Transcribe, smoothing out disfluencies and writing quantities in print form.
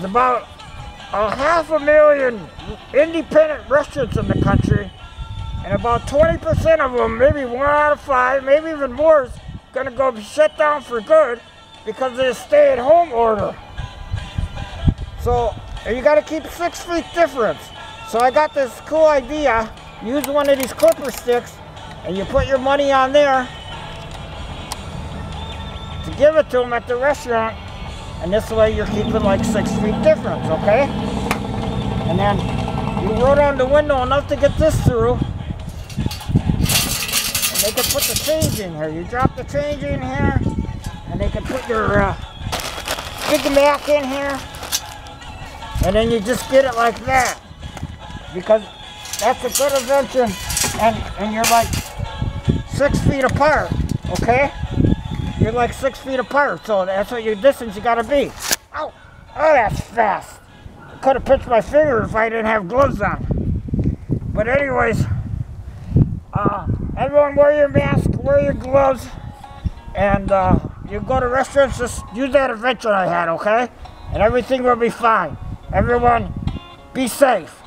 about a 500,000 independent restaurants in the country, and about 20% of them, maybe 1 out of 5, maybe even more, is going to go shut down for good because of the stay-at-home order. So you got to keep 6 feet difference. So I got this cool idea. Use one of these clipper sticks, and you put your money on there to give it to them at the restaurant, and this way you're keeping like 6 feet difference, okay? And then you roll down the window enough to get this through, and they can put the change in here. You drop the change in here, and they can put your Big Mac in here, and then you just get it like that, because that's a good invention, and you're like 6 feet apart, okay? You're like 6 feet apart, so that's what your distance you gotta be. Ow! Oh, that's fast. I could have pinched my finger if I didn't have gloves on. But anyways, everyone wear your mask, wear your gloves, and you go to restaurants, just use that invention I had, okay? And everything will be fine. Everyone, be safe.